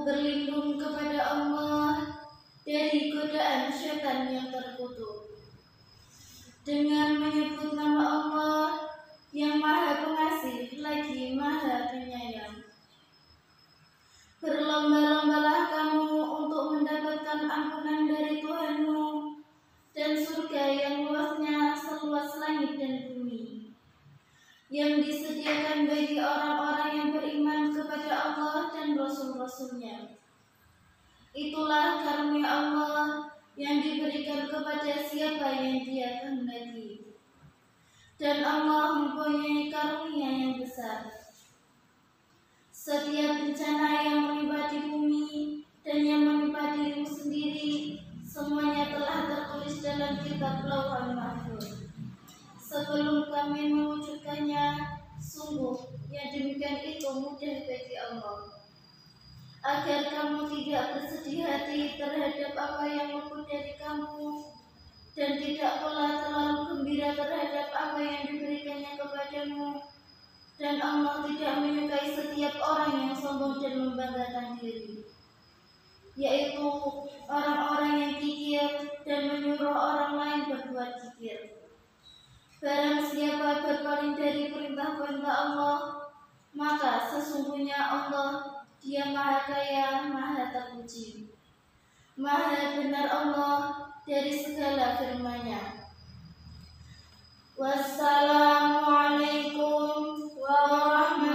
berlindung kepada Allah dari godaan syaitan yang terkutuk dengan menyebut nama Allah yang Maha Pengasih lagi Maha Penyayang. Berlomba-lombalah kamu untuk mendapatkan ampunan dari Tuhanmu dan surga yang luasnya seluas langit dan bumi, yang disediakan bagi orang-orang yang beriman kepada Allah dan Rasul-Rasulnya. Itulah karunia Allah yang diberikan kepada siapa yang Dia kehendaki, dan Allah mempunyai karunia yang besar. Setiap bencana yang menimpa di bumi dan yang menimpa dirimu sendiri, semuanya telah tertulis dalam kitab Lauhul Mahfuz sebelum kami mewujudkannya. Sungguh yang demikian itu mudah bagi Allah, agar kamu tidak bersedih hati terhadap apa yang luput dari kamu, dan tidak pula terlalu gembira terhadap apa yang diberikannya kepadamu. Dan Allah tidak menyukai setiap orang yang sombong dan membanggakan diri, yaitu orang-orang yang kikir dan menyuruh orang lain berbuat kikir. Barang siapa berpaling dari perintah-perintah Allah, maka sesungguhnya Allah, Dia Maha Kaya, Maha Terpuji. Maha benar Allah dari segala firman-Nya. Wassalamualaikum warahmatullahi